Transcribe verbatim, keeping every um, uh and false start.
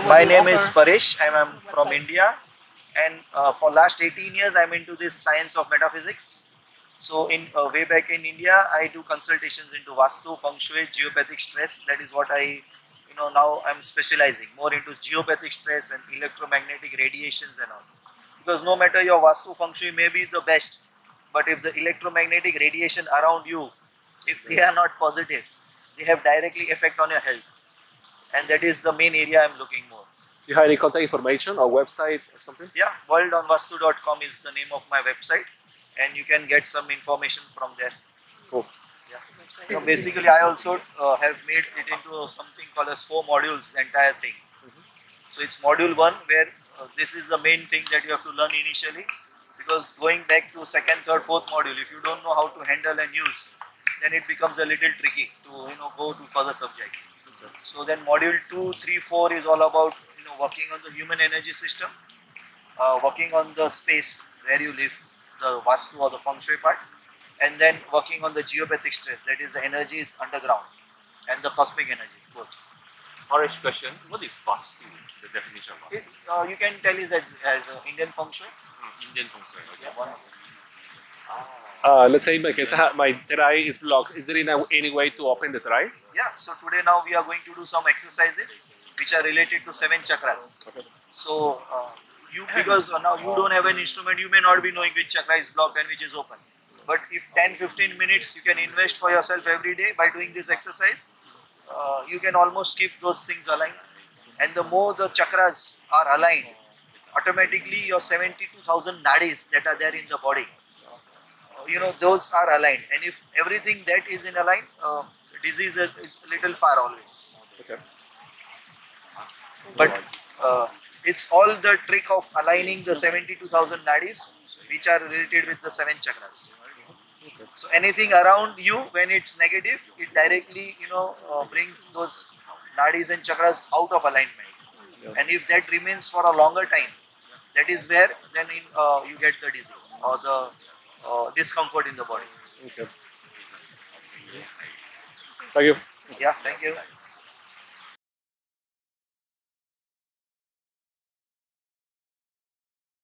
My name is Paresh. I'm, I'm from India, and uh, for last eighteen years I'm into this science of metaphysics. So in uh, way back in India, I do consultations into Vastu, Feng Shui, geopathic stress. That is what I, you know, now I'm specializing more into geopathic stress and electromagnetic radiations and all. Because no matter your Vastu Feng Shui may be the best, but if the electromagnetic radiation around you, if they are not positive, they have directly effect on your health. And that is the main area I'm looking more. Do you have any contact information or website or something? Yeah, world on vastu dot com is the name of my website, and you can get some information from there. Cool. Yeah. So basically, I also uh, have made it into something called as four modules, the entire thing. Mm-hmm. So it's module one where uh, this is the main thing that you have to learn initially, because going back to second, third, fourth module, if you don't know how to handle and use, then it becomes a little tricky to you know go to further subjects. So then module two, three, four is all about you know working on the human energy system, uh, working on the space where you live, the Vastu or the Feng Shui part, and then working on the geopathic stress, that is the energies underground and the cosmic energies both. Paresh question, what is Vastu, the definition of Vastu? It, uh, you can tell is that as uh, Indian Feng Shui. Mm, Indian Feng Shui, okay. Yeah, one of them. Uh, let's say in my case, my third eye is blocked. Is there any, any way to open the third eye? Yeah, so today now we are going to do some exercises which are related to seven chakras. Okay. So uh, you, because uh, now you don't have an instrument, you may not be knowing which chakra is blocked and which is open. But if ten to fifteen minutes you can invest for yourself every day by doing this exercise, uh, you can almost keep those things aligned. And the more the chakras are aligned, automatically your seventy-two thousand nadis that are there in the body, you know, those are aligned, and if everything that is in aligned, uh, disease is a little far always. Okay. But uh, it's all the trick of aligning the seventy-two thousand nadis which are related with the seven chakras. Okay. So anything around you when it's negative, it directly you know uh, brings those nadis and chakras out of alignment. Yeah. And if that remains for a longer time, that is where then in, uh, you get the disease or the Uh, discomfort in the body. Okay. Thank you. Yeah, thank you.